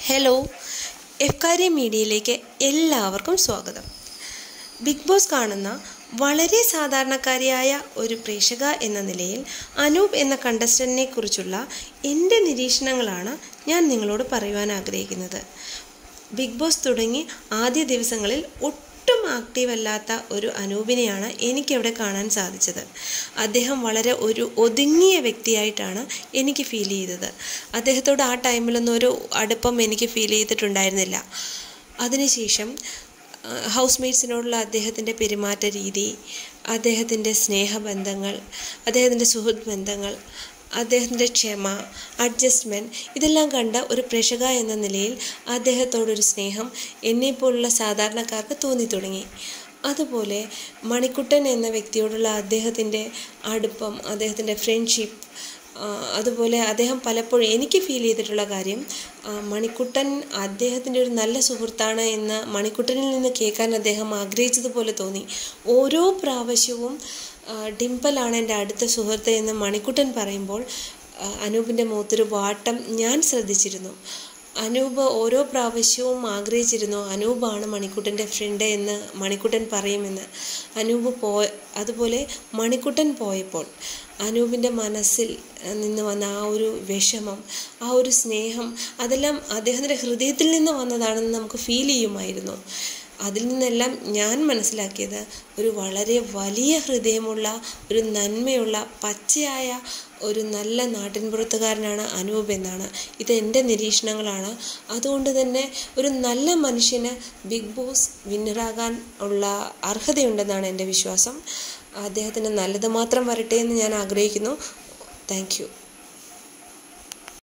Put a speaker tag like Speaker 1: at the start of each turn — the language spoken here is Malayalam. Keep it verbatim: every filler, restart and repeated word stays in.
Speaker 1: ഹലോ, എഫ്കാരി മീഡിയയിലേക്ക് എല്ലാവർക്കും സ്വാഗതം. ബിഗ് ബോസ് കാണുന്ന വളരെ സാധാരണക്കാരിയായ ഒരു പ്രേക്ഷക എന്ന നിലയിൽ അനൂപ് എന്ന കണ്ടസ്റ്റന്റിനെ കുറിച്ചുള്ള എൻ്റെ നിരീക്ഷണങ്ങളാണ് ഞാൻ നിങ്ങളോട് പറയുവാൻ ആഗ്രഹിക്കുന്നത്. ബിഗ് ബോസ് തുടങ്ങി ആദ്യ ദിവസങ്ങളിൽ ഒട്ടും ആക്റ്റീവല്ലാത്ത ഒരു അനൂപിനെയാണ് എനിക്കവിടെ കാണാൻ സാധിച്ചത്. അദ്ദേഹം വളരെ ഒരു ഒതുങ്ങിയ വ്യക്തിയായിട്ടാണ് എനിക്ക് ഫീൽ ചെയ്തത്. അദ്ദേഹത്തോട് ആ ടൈമിലൊന്നും ഒരു അടുപ്പം എനിക്ക് ഫീൽ ചെയ്തിട്ടുണ്ടായിരുന്നില്ല. അതിനുശേഷം ഹൗസ് മേറ്റ്സിനോടുള്ള അദ്ദേഹത്തിൻ്റെ പെരുമാറ്റ രീതി, അദ്ദേഹത്തിൻ്റെ സ്നേഹബന്ധങ്ങൾ, അദ്ദേഹത്തിൻ്റെ സുഹൃത്ത് ബന്ധങ്ങൾ, അദ്ദേഹത്തിൻ്റെ ക്ഷമ, അഡ്ജസ്റ്റ്മെൻറ്റ്, ഇതെല്ലാം കണ്ട ഒരു പ്രേക്ഷക എന്ന നിലയിൽ അദ്ദേഹത്തോടൊരു സ്നേഹം എന്നെപ്പോലുള്ള സാധാരണക്കാർക്ക് തോന്നി തുടങ്ങി. അതുപോലെ മണിക്കുട്ടൻ എന്ന വ്യക്തിയോടുള്ള അദ്ദേഹത്തിൻ്റെ അടുപ്പം, അദ്ദേഹത്തിൻ്റെ ഫ്രണ്ട്ഷിപ്പ്, അതുപോലെ അദ്ദേഹം പലപ്പോഴും എനിക്ക് ഫീൽ ചെയ്തിട്ടുള്ള കാര്യം, മണിക്കുട്ടൻ അദ്ദേഹത്തിൻ്റെ ഒരു നല്ല സുഹൃത്താണ് എന്ന് മണിക്കുട്ടനിൽ നിന്ന് കേൾക്കാൻ അദ്ദേഹം ആഗ്രഹിച്ചതുപോലെ തോന്നി. ഓരോ പ്രാവശ്യവും ഡിംപിളാണ് എൻ്റെ അടുത്ത സുഹൃത്ത് എന്ന് മണിക്കുട്ടൻ പറയുമ്പോൾ അനൂപിൻ്റെ മുഖത്തൊരു വാട്ടം ഞാൻ ശ്രദ്ധിച്ചിരുന്നു. അനൂപ് ഓരോ പ്രാവശ്യവും ആഗ്രഹിച്ചിരുന്നു അനൂപാണ് മണിക്കുട്ടൻ്റെ ഫ്രണ്ട് എന്ന് മണിക്കുട്ടൻ പറയുമെന്ന്. അനൂപ് പോയ അതുപോലെ മണിക്കുട്ടൻ പോയപ്പോൾ അനൂപിൻ്റെ മനസ്സിൽ നിന്ന് വന്ന ആ ഒരു വിഷമം, ആ ഒരു സ്നേഹം, അതെല്ലാം അദ്ദേഹത്തിൻ്റെ ഹൃദയത്തിൽ നിന്ന് വന്നതാണെന്ന് നമുക്ക് ഫീൽ ചെയ്യുമായിരുന്നു. അതിൽ നിന്നെല്ലാം ഞാൻ മനസ്സിലാക്കിയത് ഒരു വളരെ വലിയ ഹൃദയമുള്ള, ഒരു നന്മയുള്ള, പച്ചയായ ഒരു നല്ല നാട്ടിൻപുറത്തുകാരനാണ് അനൂപ് എന്നാണ്. ഇത് എൻ്റെ നിരീക്ഷണങ്ങളാണ്. അതുകൊണ്ട് തന്നെ ഒരു നല്ല മനുഷ്യന് ബിഗ് ബോസ് വിന്നറാകാൻ ഉള്ള അർഹതയുണ്ടെന്നാണ് എൻ്റെ വിശ്വാസം. അദ്ദേഹത്തിന് നല്ലത് മാത്രം വരട്ടെ എന്ന് ഞാൻ ആഗ്രഹിക്കുന്നു. Thank U.